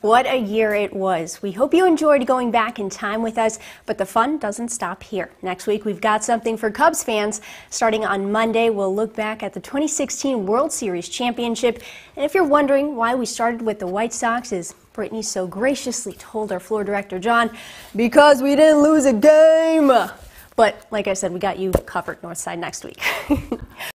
What a year it was. We hope you enjoyed going back in time with us, but the fun doesn't stop here. Next week, we've got something for Cubs fans. Starting on Monday, we'll look back at the 2016 World Series championship. And if you're wondering why we started with the White Sox, as Brittany so graciously told our floor director, John, because we didn't lose a game. But like I said, we got you covered Northside next week.